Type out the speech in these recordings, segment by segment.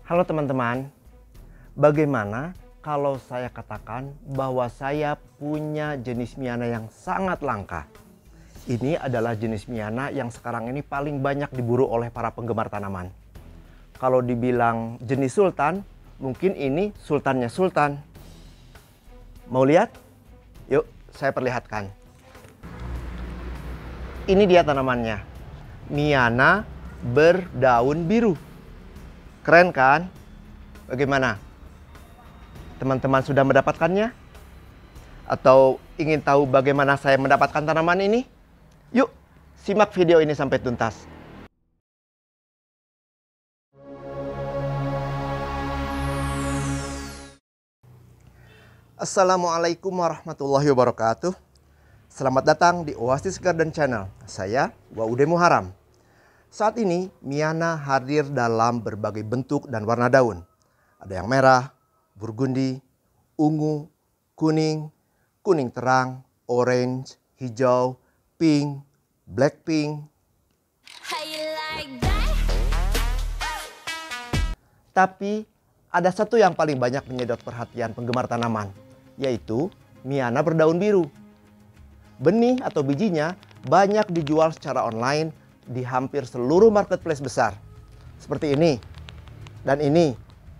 Halo teman-teman, bagaimana kalau saya katakan bahwa saya punya jenis Miana yang sangat langka? Ini adalah jenis Miana yang sekarang ini paling banyak diburu oleh para penggemar tanaman. Kalau dibilang jenis sultan, mungkin ini sultannya sultan. Mau lihat? Yuk, saya perlihatkan. Ini dia tanamannya, Miana berdaun biru. Keren kan? Bagaimana? Teman-teman sudah mendapatkannya? Atau ingin tahu bagaimana saya mendapatkan tanaman ini? Yuk, simak video ini sampai tuntas. Assalamualaikum warahmatullahi wabarakatuh. Selamat datang di Oasis Garden Channel. Saya Waude Muharam. Saat ini Miana hadir dalam berbagai bentuk dan warna daun. Ada yang merah, burgundi, ungu, kuning, kuning terang, orange, hijau, pink, black pink. Tapi ada satu yang paling banyak menyedot perhatian penggemar tanaman, yaitu Miana berdaun biru. Benih atau bijinya banyak dijual secara online di hampir seluruh marketplace besar. Seperti ini, dan ini,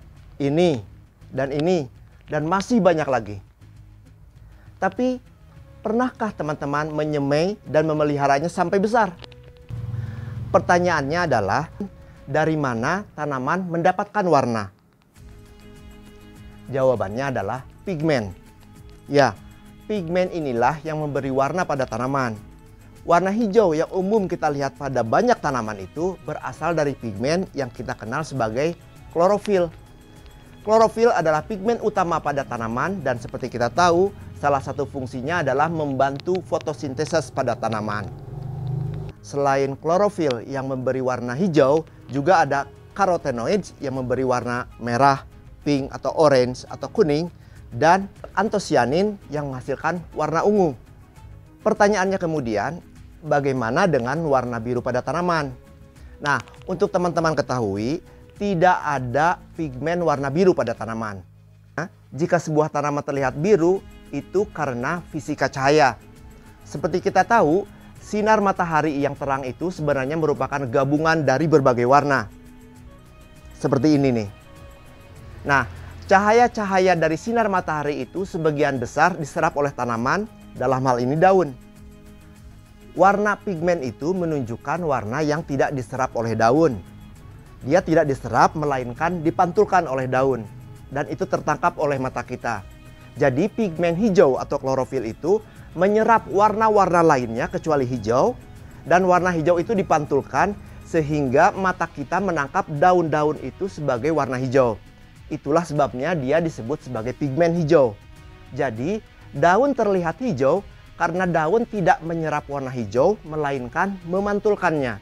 dan masih banyak lagi. Tapi, pernahkah teman-teman menyemai dan memeliharanya sampai besar? Pertanyaannya adalah, dari mana tanaman mendapatkan warna? Jawabannya adalah pigmen. Ya, pigmen inilah yang memberi warna pada tanaman. Warna hijau yang umum kita lihat pada banyak tanaman itu berasal dari pigmen yang kita kenal sebagai klorofil. Klorofil adalah pigmen utama pada tanaman dan seperti kita tahu, salah satu fungsinya adalah membantu fotosintesis pada tanaman. Selain klorofil yang memberi warna hijau, juga ada karotenoids yang memberi warna merah, pink atau orange atau kuning, dan antosianin yang menghasilkan warna ungu. Pertanyaannya kemudian, bagaimana dengan warna biru pada tanaman? Nah, untuk teman-teman ketahui, tidak ada pigmen warna biru pada tanaman. Nah, jika sebuah tanaman terlihat biru, itu karena fisika cahaya. Seperti kita tahu, sinar matahari yang terang itu sebenarnya merupakan gabungan dari berbagai warna. Seperti ini nih. Nah, cahaya-cahaya dari sinar matahari itu sebagian besar diserap oleh tanaman, dalam hal ini daun. Warna pigmen itu menunjukkan warna yang tidak diserap oleh daun. Dia tidak diserap melainkan dipantulkan oleh daun. Dan itu tertangkap oleh mata kita. Jadi pigmen hijau atau klorofil itu menyerap warna-warna lainnya kecuali hijau. Dan warna hijau itu dipantulkan sehingga mata kita menangkap daun-daun itu sebagai warna hijau. Itulah sebabnya dia disebut sebagai pigmen hijau. Jadi daun terlihat hijau karena daun tidak menyerap warna hijau, melainkan memantulkannya.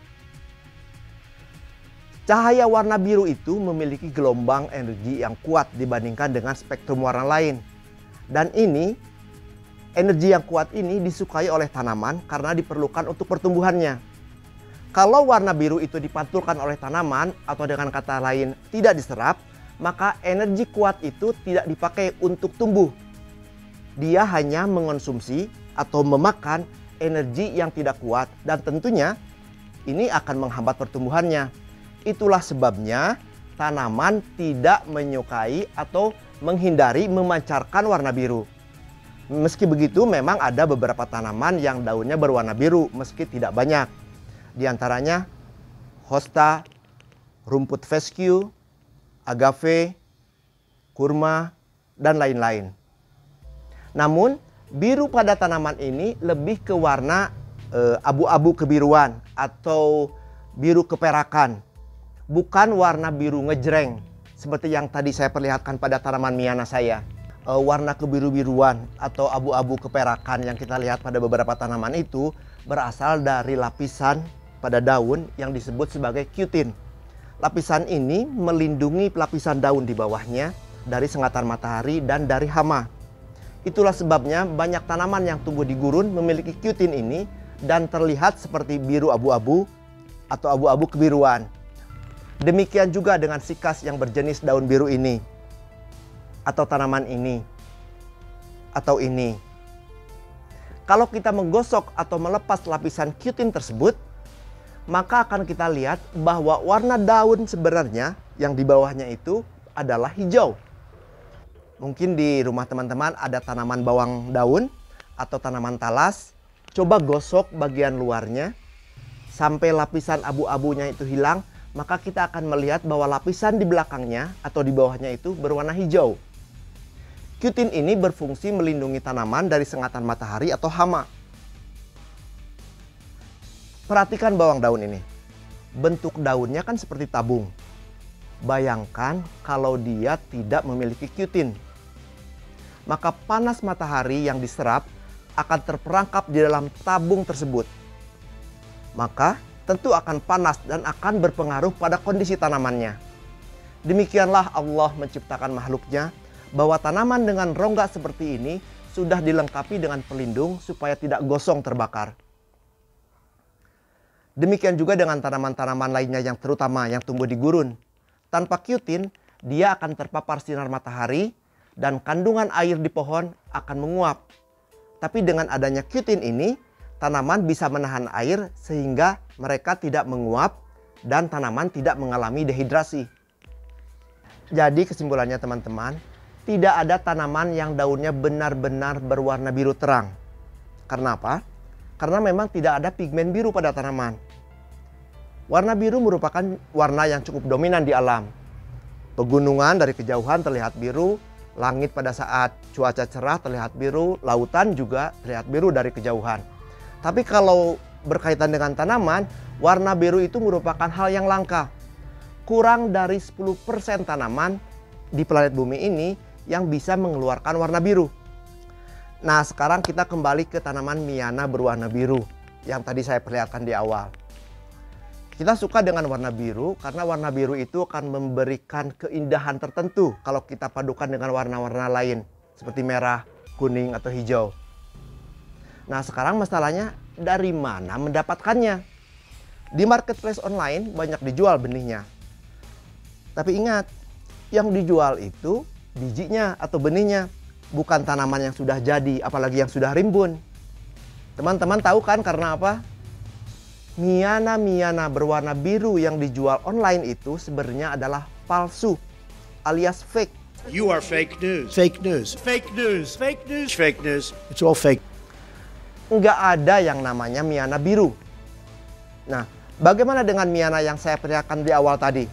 Cahaya warna biru itu memiliki gelombang energi yang kuat dibandingkan dengan spektrum warna lain. Dan ini, energi yang kuat ini disukai oleh tanaman karena diperlukan untuk pertumbuhannya. Kalau warna biru itu dipantulkan oleh tanaman, atau dengan kata lain tidak diserap, maka energi kuat itu tidak dipakai untuk tumbuh. Dia hanya mengonsumsi atau memakan energi yang tidak kuat dan tentunya ini akan menghambat pertumbuhannya. Itulah sebabnya tanaman tidak menyukai atau menghindari memancarkan warna biru. Meski begitu memang ada beberapa tanaman yang daunnya berwarna biru meski tidak banyak. Di antaranya hosta, rumput fescue, agave, kurma, dan lain-lain. Namun biru pada tanaman ini lebih ke warna abu-abu kebiruan atau biru keperakan. Bukan warna biru ngejreng seperti yang tadi saya perlihatkan pada tanaman Miana saya. Warna kebiru-biruan atau abu-abu keperakan yang kita lihat pada beberapa tanaman itu berasal dari lapisan pada daun yang disebut sebagai cutin. Lapisan ini melindungi lapisan daun di bawahnya dari sengatan matahari dan dari hama. Itulah sebabnya banyak tanaman yang tumbuh di gurun memiliki cutin ini dan terlihat seperti biru abu-abu atau abu-abu kebiruan. Demikian juga dengan sikas yang berjenis daun biru ini, atau tanaman ini, atau ini. Kalau kita menggosok atau melepas lapisan cutin tersebut, maka akan kita lihat bahwa warna daun sebenarnya yang di bawahnya itu adalah hijau. Mungkin di rumah teman-teman ada tanaman bawang daun atau tanaman talas. Coba gosok bagian luarnya sampai lapisan abu-abunya itu hilang, maka kita akan melihat bahwa lapisan di belakangnya atau di bawahnya itu berwarna hijau. Cutin ini berfungsi melindungi tanaman dari sengatan matahari atau hama. Perhatikan bawang daun ini. Bentuk daunnya kan seperti tabung. Bayangkan kalau dia tidak memiliki cutin. Maka panas matahari yang diserap akan terperangkap di dalam tabung tersebut. Maka tentu akan panas dan akan berpengaruh pada kondisi tanamannya. Demikianlah Allah menciptakan makhluknya, bahwa tanaman dengan rongga seperti ini sudah dilengkapi dengan pelindung supaya tidak gosong terbakar. Demikian juga dengan tanaman-tanaman lainnya yang terutama yang tumbuh di gurun. Tanpa cutin, dia akan terpapar sinar matahari dan kandungan air di pohon akan menguap. Tapi dengan adanya cutin ini, tanaman bisa menahan air sehingga mereka tidak menguap dan tanaman tidak mengalami dehidrasi. Jadi kesimpulannya teman-teman, tidak ada tanaman yang daunnya benar-benar berwarna biru terang. Karena apa? Karena memang tidak ada pigmen biru pada tanaman. Warna biru merupakan warna yang cukup dominan di alam. Pegunungan dari kejauhan terlihat biru, langit pada saat cuaca cerah terlihat biru, lautan juga terlihat biru dari kejauhan. Tapi kalau berkaitan dengan tanaman, warna biru itu merupakan hal yang langka. Kurang dari 10% tanaman di planet bumi ini yang bisa mengeluarkan warna biru. Nah, sekarang kita kembali ke tanaman Miana berwarna biru yang tadi saya perlihatkan di awal. Kita suka dengan warna biru karena warna biru itu akan memberikan keindahan tertentu kalau kita padukan dengan warna-warna lain seperti merah, kuning, atau hijau. Nah, sekarang masalahnya dari mana mendapatkannya? Di marketplace online banyak dijual benihnya. Tapi ingat, yang dijual itu bijinya atau benihnya, bukan tanaman yang sudah jadi, apalagi yang sudah rimbun. Teman-teman tahu kan karena apa? Miana berwarna biru yang dijual online itu sebenarnya adalah palsu alias fake. You are fake news. Fake news. Fake news. Fake news. Fake news. It's all fake. Nggak ada yang namanya Miana biru. Nah, bagaimana dengan Miana yang saya perlihatkan di awal tadi?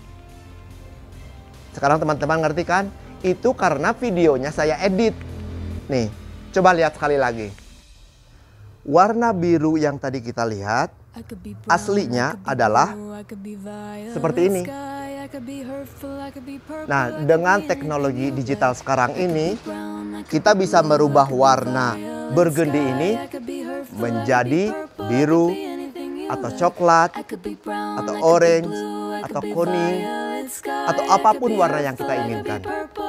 Sekarang teman-teman ngerti kan? Itu karena videonya saya edit. Nih, coba lihat sekali lagi. Warna biru yang tadi kita lihat aslinya adalah seperti ini. Nah, dengan teknologi digital sekarang ini, kita bisa merubah warna burgundy ini menjadi biru atau coklat atau orange atau kuning atau apapun warna yang kita inginkan.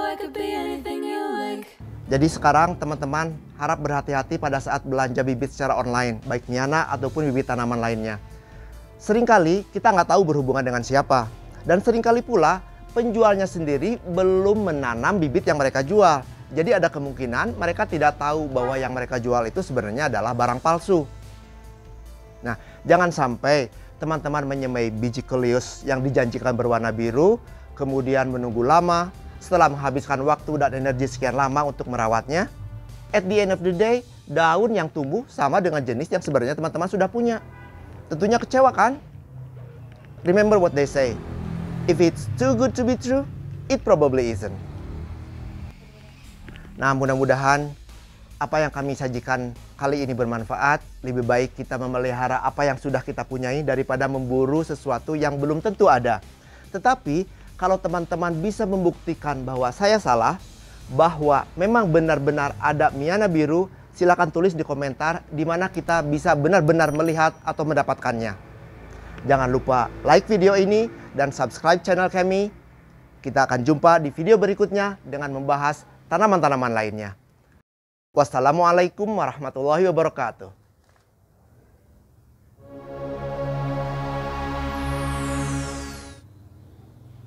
Jadi sekarang teman-teman harap berhati-hati pada saat belanja bibit secara online, baik Miana ataupun bibit tanaman lainnya. Seringkali kita nggak tahu berhubungan dengan siapa, dan seringkali pula penjualnya sendiri belum menanam bibit yang mereka jual. Jadi ada kemungkinan mereka tidak tahu bahwa yang mereka jual itu sebenarnya adalah barang palsu. Nah, jangan sampai teman-teman menyemai biji kelius yang dijanjikan berwarna biru, kemudian menunggu lama, setelah menghabiskan waktu dan energi sekian lama untuk merawatnya. At the end of the day, daun yang tumbuh sama dengan jenis yang sebenarnya teman-teman sudah punya. Tentunya kecewa kan? Remember what they say, if it's too good to be true, it probably isn't. Nah, mudah-mudahan apa yang kami sajikan kali ini bermanfaat. Lebih baik kita memelihara apa yang sudah kita punyai daripada memburu sesuatu yang belum tentu ada. Tetapi kalau teman-teman bisa membuktikan bahwa saya salah, bahwa memang benar-benar ada Miana biru, silakan tulis di komentar di mana kita bisa benar-benar melihat atau mendapatkannya. Jangan lupa like video ini dan subscribe channel kami. Kita akan jumpa di video berikutnya dengan membahas tanaman-tanaman lainnya. Wassalamualaikum warahmatullahi wabarakatuh.